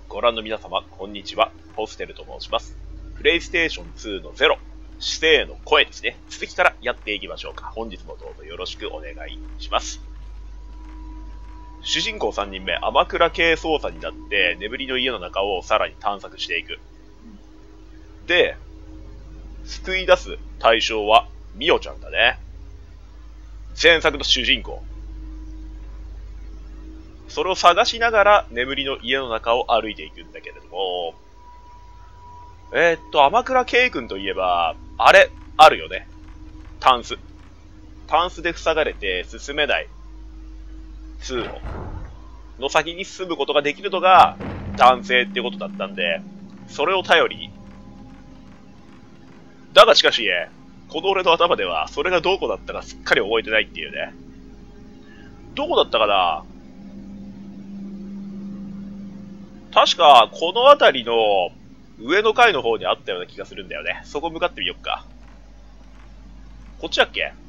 ご覧の皆様、こんにちは。ホステルと申します。プレイステーション2の0、死生の声ですね。続きからやっていきましょうか。本日もどうぞよろしくお願いします。主人公3人目、天倉系捜査になって、眠りの家の中をさらに探索していく。で、救い出す対象は、ミオちゃんだね。前作の主人公。それを探しながら眠りの家の中を歩いていくんだけれども、天倉圭君といえば、あれ、あるよね。タンス。タンスで塞がれて進めない通路の先に進むことができるのが男性ってことだったんで、それを頼りに。だがしかし、この俺の頭では、それがどこだったかすっかり覚えてないっていうね。どこだったかな？確か、この辺りの上の階の方にあったような気がするんだよね。そこ向かってみよっか。こっちだっけ？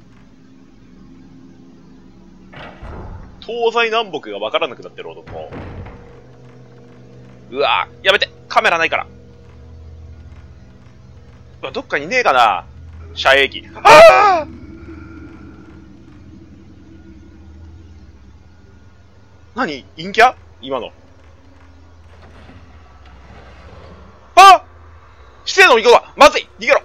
東西南北がわからなくなってる男。うわぁ、やめて！カメラないから。うわ、どっかにねえかな？遮影機。ああ！何？陰キャ？今の。あ！死生の巫女だ！まずい！逃げろ！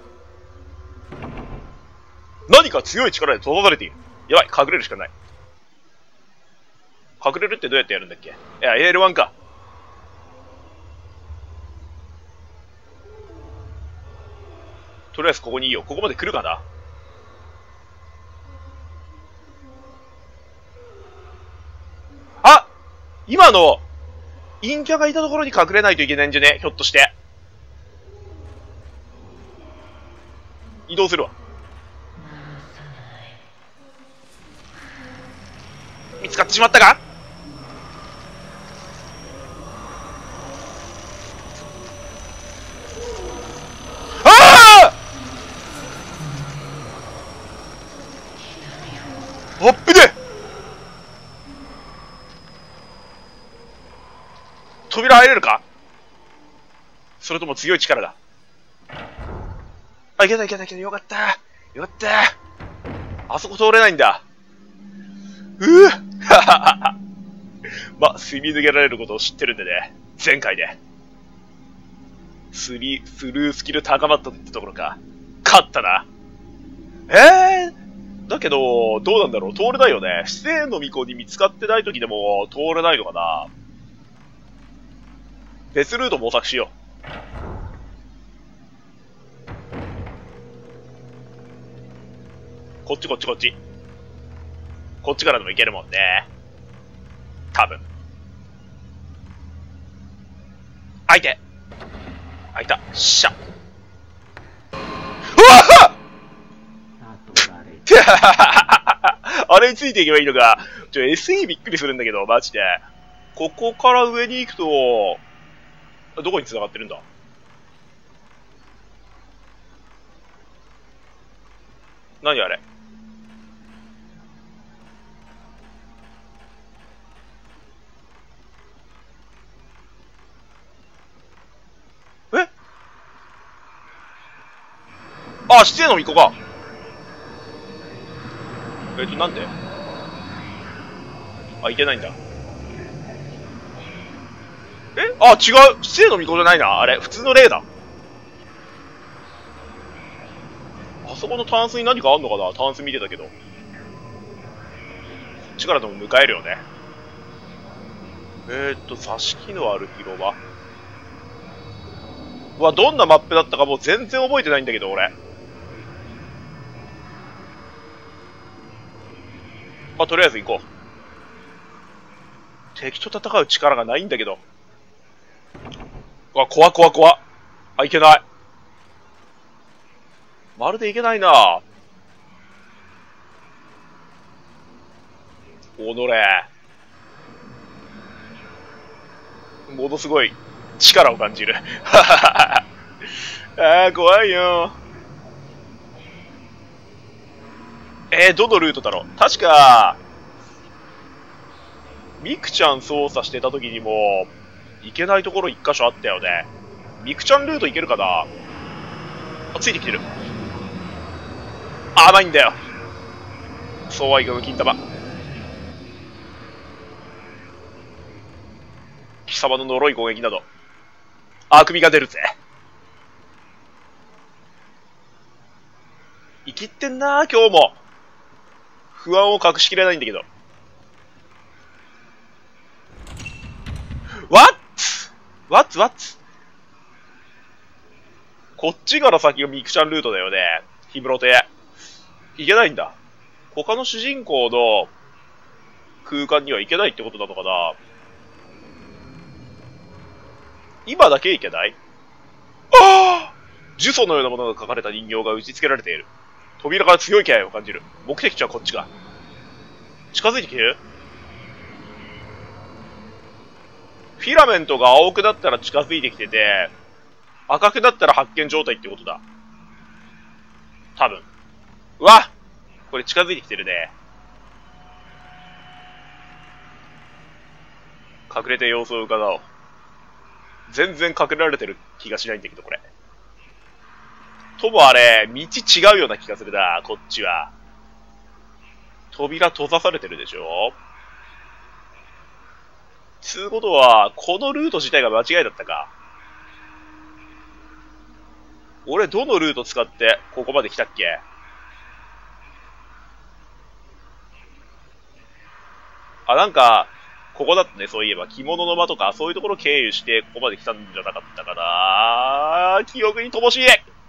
何か強い力で閉ざされている。やばい、隠れるしかない。隠れるってどうやってやるんだっけ？いや、L1 か。とりあえずここにいいよ。ここまで来るかな？あ！今の、陰キャがいたところに隠れないといけないんじゃね？ひょっとして。移動するわ。見つかってしまったか？ああ！あっぶね！扉入れるか？それとも強い力だ。あ、いけたいけたいけた。よかった。よかった。あそこ通れないんだ。ははは。ま、すり抜けられることを知ってるんでね。前回で。スルースキル高まったってところか。勝ったな。だけど、どうなんだろう。通れないよね。死生の巫女に見つかってない時でも通れないのかな。別ルート模索しよう。こっちこっちこっち。こっちからでも行けるもんね。多分。開いて。開いた。しゃ。うわあれについていけばいいのか。SE びっくりするんだけど、マジで。ここから上に行くと、どこに繋がってるんだ？何あれ？え？あ、死生の巫女か。なんで？あ、いけないんだ。あ、違う。死生の巫女じゃないな。あれ、普通の霊だ。あそこのタンスに何かあんのかな？タンス見てたけど。こっちからでも迎えるよね。座敷のある広場。うわ、どんなマップだったかもう全然覚えてないんだけど、俺。あ、とりあえず行こう。敵と戦う力がないんだけど。うわ、怖っ怖っ怖っ。あ、いけない。まるでいけないな。おのれ。ものすごい力を感じる。あー、怖いよ。どのルートだろう？確か、ミクちゃん操作してた時にも、 行けないところ一箇所あったよね。ミクちゃんルート行けるかな。あ、ついてきてる。甘いんだよ。そうはいかぬ金玉。貴様の呪い攻撃など、あくびが出るぜ。生きってんな今日も。不安を隠しきれないんだけど。What? こっちから先がミクちゃんルートだよね。ヒムロテ。いけないんだ。他の主人公の空間には行けないってことなのかな。今だけ行けない？ああ！呪詛のようなものが書かれた人形が打ち付けられている。扉から強い気配を感じる。目的地はこっちか。近づいてきてる？フィラメントが青くなったら近づいてきてて、赤くなったら発見状態ってことだ。多分。うわ！これ近づいてきてるね。隠れて様子を伺おう。全然隠れられてる気がしないんだけど、これ。ともあれ、道違うような気がするな、こっちは。扉閉ざされてるでしょ？つうことは、このルート自体が間違いだったか。俺、どのルート使って、ここまで来たっけ？あ、なんか、ここだったね、そういえば。着物の間とか、そういうところ経由して、ここまで来たんじゃなかったかな。記憶に乏しい。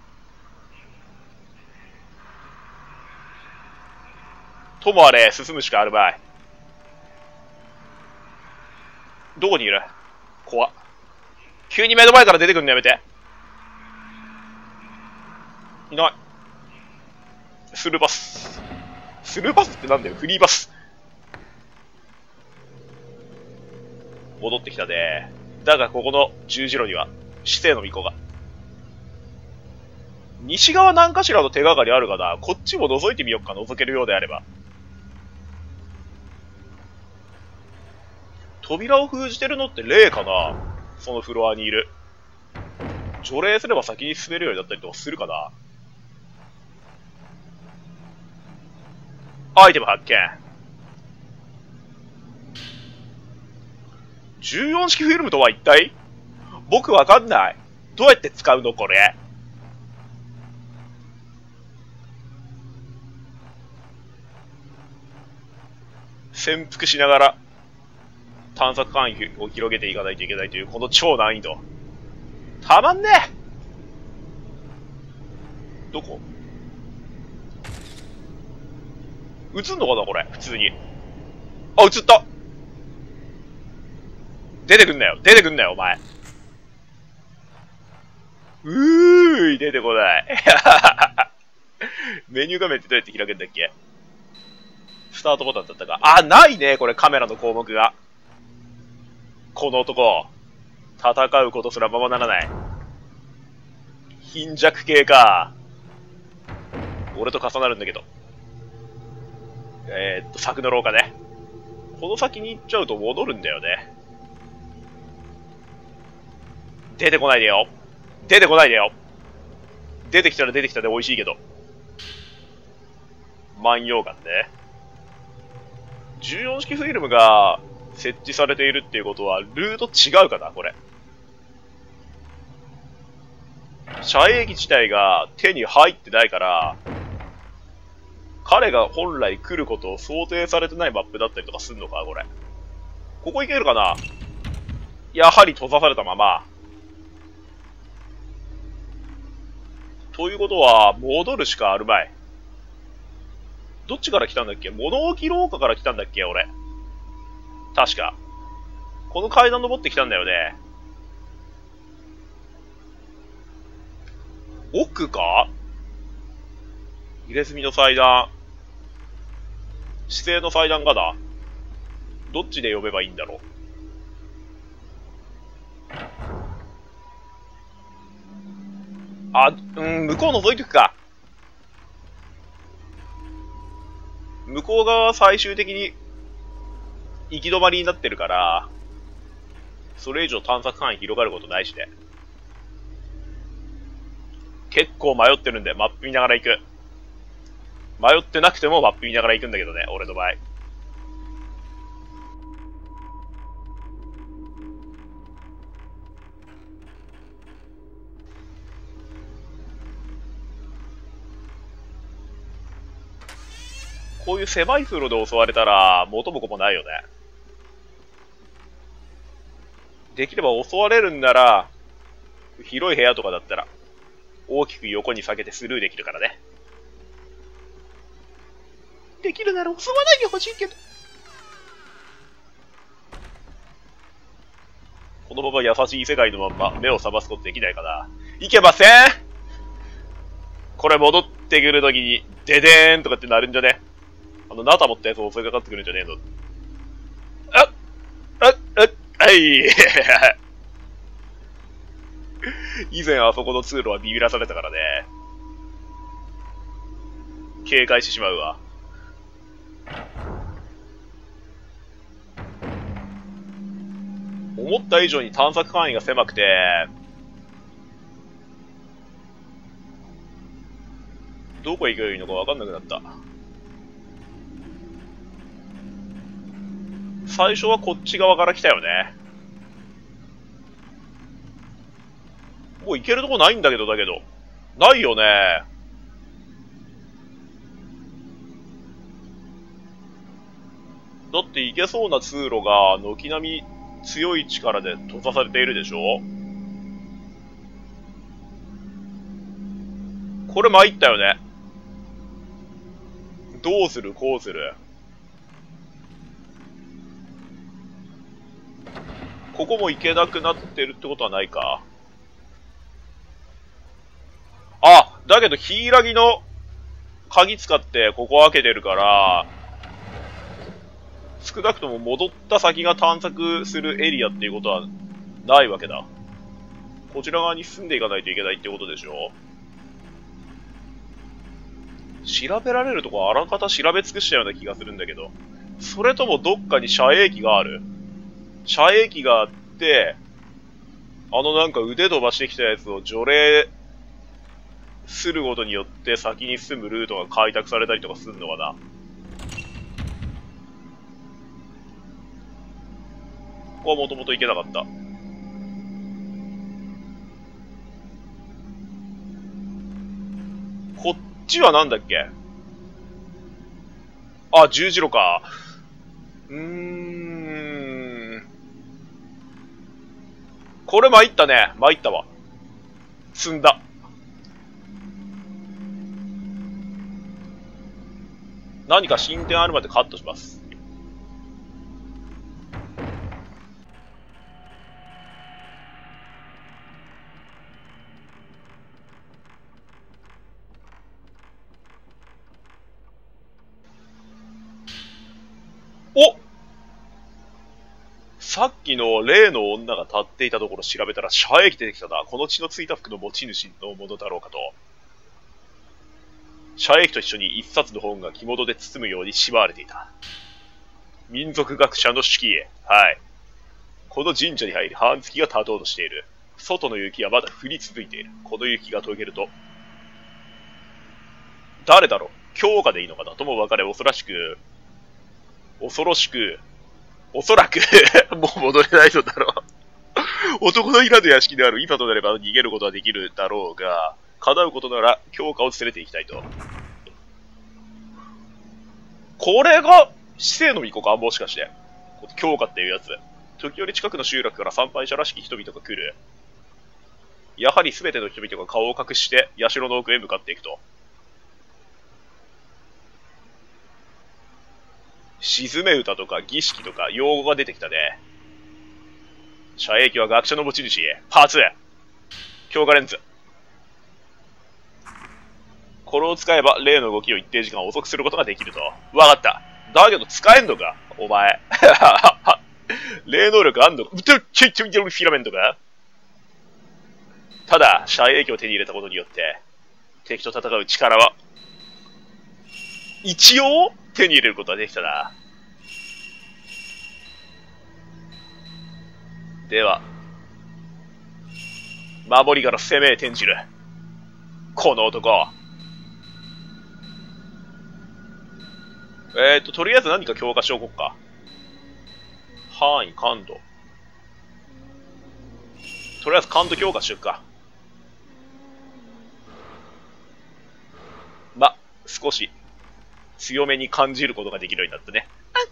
ともあれ、進むしかあるまい。どこにいる？怖っ。急に目の前から出てくるのやめて。いない。スルーパス。スルーパスってなんだよ、フリーパス。戻ってきたね。だがここの十字路には死生の巫女が。西側何かしらの手がかりあるかな。こっちも覗いてみよっか、覗けるようであれば。扉を封じてるのって霊かな。そのフロアにいる。除霊すれば先に進めるようになったりとかするかな。アイテム発見。14式フィルムとは一体？僕わかんない。どうやって使うのこれ。潜伏しながら探索範囲を広げていかないといけないというこの超難易度。たまんねえ。どこ？映んのかなこれ、普通に。あ、映った。出てくんなよ、出てくんなよ、お前。出てこない。メニュー画面ってどうやって開けんだっけ？スタートボタンだったか。あ、ないね、これカメラの項目が。この男、戦うことすらままならない。貧弱系か。俺と重なるんだけど。柵の廊下ね。この先に行っちゃうと戻るんだよね。出てこないでよ。出てこないでよ。出てきたら出てきたで美味しいけど。万葉眼ね。14式フィルムが設置されているっていうことは、ルート違うかな、これ。遮影機自体が手に入ってないから、彼が本来来ることを想定されてないマップだったりとかすんのか、これ。ここ行けるかな？やはり閉ざされたまま。ということは、戻るしかあるまい。どっちから来たんだっけ？物置廊下から来たんだっけ俺。確か。この階段登ってきたんだよね。奥か？入れ墨の祭壇。指定の祭壇かな？どっちで呼べばいいんだろう。あ、向こう覗いてくか。向こう側は最終的に行き止まりになってるから、 それ以上探索範囲広がることないしね。結構迷ってるんで、マップ見ながら行く。迷ってなくてもマップ見ながら行くんだけどね、俺の場合。こういう狭い通路で襲われたら、元も子もないよね。できれば襲われるんなら、広い部屋とかだったら、大きく横に下げてスルーできるからね。できるなら襲わないでほしいけど。このまま優しい世界のまんま目を覚ますことできないかな。いけません。これ戻ってくるときに、デデーンとかってなるんじゃね。ナタ持ったやつ襲いかかってくるんじゃねえの。はい。以前あそこの通路はビビらされたからね。警戒してしまうわ。思った以上に探索範囲が狭くて、どこ行けばいいのか分かんなくなった。最初はこっち側から来たよね。もう行けるとこないんだけど、ないよね。だって行けそうな通路が軒並み強い力で閉ざされているでしょ。これ参ったよね。どうするこうする。ここも行けなくなってるってことはないか。あ、だけどヒイラギの鍵使ってここ開けてるから、少なくとも戻った先が探索するエリアっていうことはないわけだ。こちら側に進んでいかないといけないってことでしょ。調べられるとこはあらかた調べ尽くしたような気がするんだけど。それともどっかに遮影機がある？遮影機があって、なんか腕飛ばしてきたやつを除霊することによって先に進むルートが開拓されたりとかするのかな。ここはもともと行けなかった。こっちはなんだっけ？あ、十字路か。これ参ったね。参ったわ。積んだ。何か進展あるまでカットします。お！さっきの例の女が立っていたところ調べたら遮影機出てきたな。この血のついた服の持ち主のものだろうかと。遮影機と一緒に一冊の本が着物で包むようにしまわれていた。民族学者の式へ。はい。この神社に入り半月が経とうとしている。外の雪はまだ降り続いている。この雪が溶けると。誰だろう？強化でいいのかなとも分かれ、おそらくもう戻れないのだろう。男のいらぬ屋敷である。いざとなれば逃げることはできるだろうが、叶うことなら強化を連れて行きたいと。これが死生の巫女か、もしかして。強化っていうやつ。時折近くの集落から参拝者らしき人々が来る。やはり全ての人々が顔を隠して社の奥へ向かっていくと。沈め歌とか儀式とか用語が出てきたね。遮影機は学者の持ち主へ。パーツ強化レンズ。これを使えば例の動きを一定時間遅くすることができると。わかった。だけど使えんのかお前。霊能力あんのかフィラメントか。ただ、遮影機を手に入れたことによって、敵と戦う力は、一応手に入れることができたな。 では、守りから攻めへ転じる。この男。とりあえず何か強化しておこうか。範囲、感度。とりあえず感度強化しようか。少し強めに感じることができるようになったね。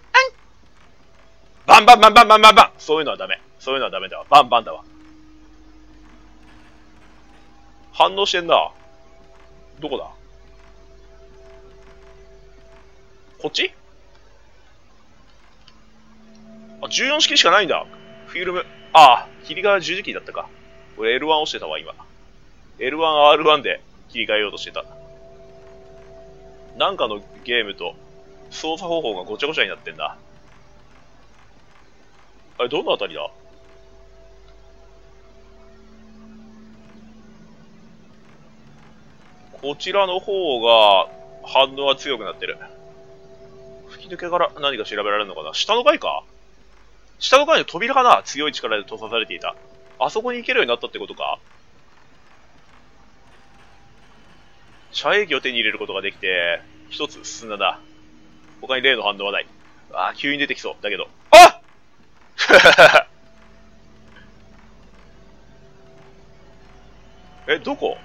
バンバンバンバンバンバンバン。そういうのはダメ。そういうのはダメだわ。バンバンだわ。反応してんな。どこだ？こっち？あ、14式しかないんだ。フィルム。ああ、切り替えは十字キーだったか。俺 L1 押してたわ、今。L1、R1 で切り替えようとしてた。なんかのゲームと操作方法がごちゃごちゃになってんだ。あれ、どのあたりだ？こちらの方が反応は強くなってる。吹き抜けから何か調べられるのかな？下の階か？下の階の扉かな？強い力で閉ざされていた。あそこに行けるようになったってことか？遮影機を手に入れることができて、一つ進んだな。他に例の反応はない。ああ、急に出てきそう。だけど。あっえ、どこ？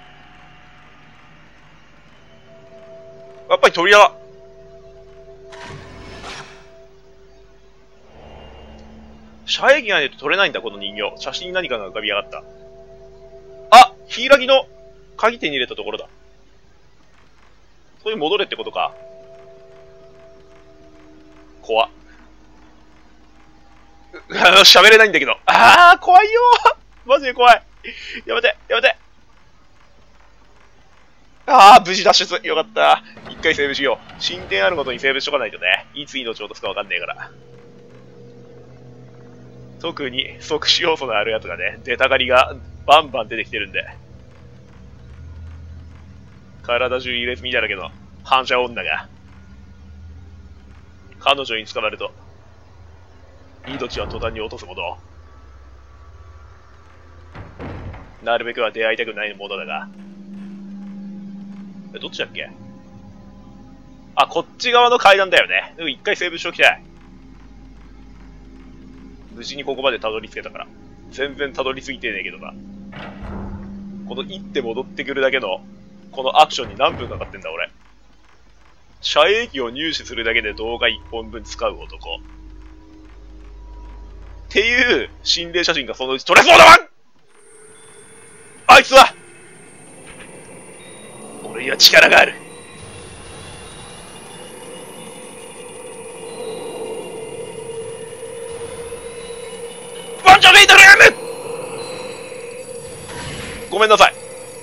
やっぱり扉だ。遮影機がないと撮れないんだ、この人形。写真に何かが浮かび上がった。あ、柊の鍵手に入れたところだ。そこに戻れってことか。怖っ。喋れないんだけど。あー、怖いよー。マジで怖い。やめて、やめて。あー、無事脱出。よかった。一回セーブしよう。進展あるごとにセーブしとかないとね。いつ命を落とすかわかんねえから。特に即死要素のあるやつがね、出たがりがバンバン出てきてるんで。体中入れ墨だらけの反射女が、彼女に捕まると、命は途端に落とすもの。なるべくは出会いたくないものだが。どっちだっけ？あ、こっち側の階段だよね。でも一回セーブしておきたい。無事にここまでたどり着けたから。全然たどり着いてねえけどな。この行って戻ってくるだけの、このアクションに何分かかってんだ俺。遮影機を入手するだけで動画1本分使う男。っていう心霊写真がそのうち撮れそうだわん！あいつは俺には力がある。バンジョメイトルーム！ごめんなさい。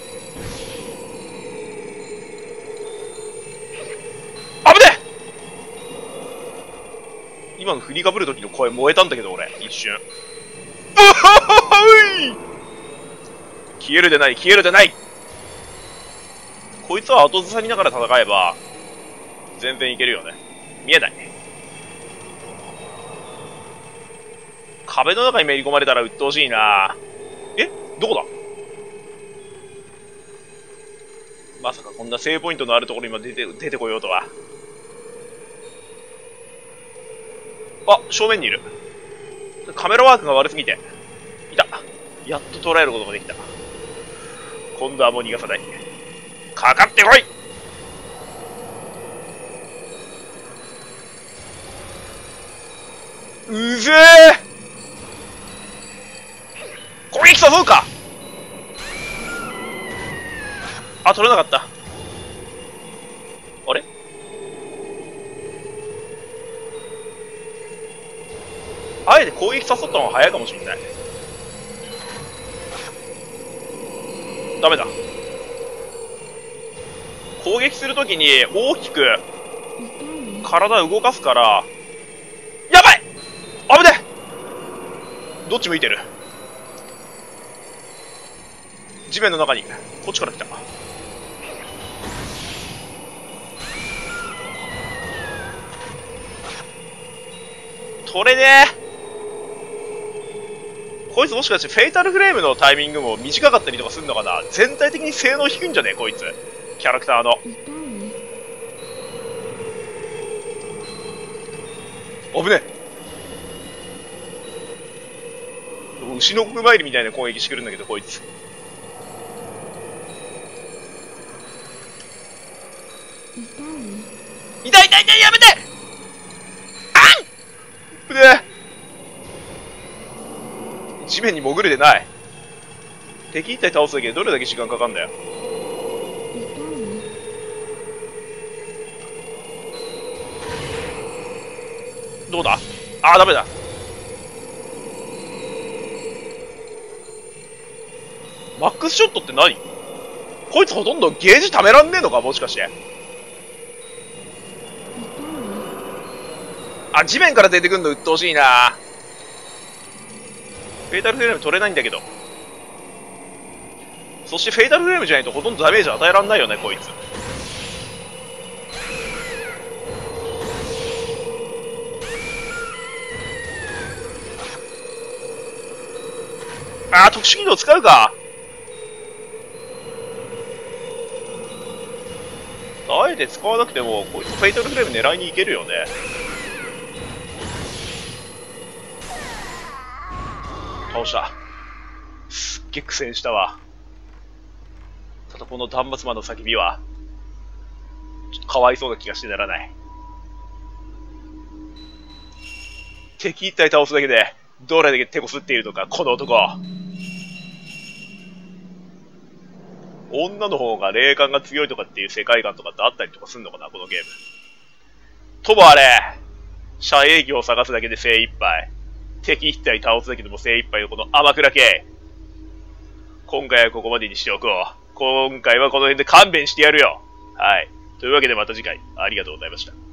危ねえ！今の振りかぶる時の声燃えたんだけど俺、一瞬。消えるでない、消えるでない！こいつは後ずさりながら戦えば、全然いけるよね。見えない。壁の中にめり込まれたら鬱陶しいな。え？どこだ？まさかこんなセーブポイントのあるところに今出てこようとは。あ、正面にいる。カメラワークが悪すぎて。いた。やっと捉えることができた。今度はもう逃がさない。かかってこいうぜえ！攻撃誘うか！あ、取れなかった。あれ？あえて攻撃誘ったのが早いかもしれない。ダメだ。攻撃するときに大きく体を動かすから、やばい！危ねえ！どっち向いてる？地面の中に、こっちから来た。取れねえ！ こいつもしかしてフェイタルフレームのタイミングも短かったりとかするのかな。全体的に性能低いんじゃねこいつ。キャラクターの。危ねえ。牛の国参りみたいな攻撃してくるんだけど、こいつ。痛い痛い痛い、やめて。あんねえ。地面に潜れてない。敵一体倒すだけでどれだけ時間かかんだよ。どうだ。あー、ダメだ。マックスショットって何？こいつほとんどゲージ貯めらんねえのか、もしかして。あ、地面から出てくんの鬱陶しいな。フェイタルフレーム取れないんだけど。そしてフェイタルフレームじゃないとほとんどダメージ与えらんないよね、こいつ。あー、特殊技能使うか。あえて使わなくても、こいつフェイタルフレーム狙いに行けるよね。倒した。すっげえ苦戦したわ。ただこの断末魔の叫びは、ちょっとかわいそうな気がしてならない。敵一体倒すだけで、どれだけ手こすっているのか、この男。女の方が霊感が強いとかっていう世界観とかってあったりとかすんのかな、このゲーム。ともあれ、遮影魚を探すだけで精一杯。敵一体倒すだけでも精一杯のこの甘くら系。今回はここまでにしておこう。今回はこの辺で勘弁してやるよ。はい。というわけでまた次回、ありがとうございました。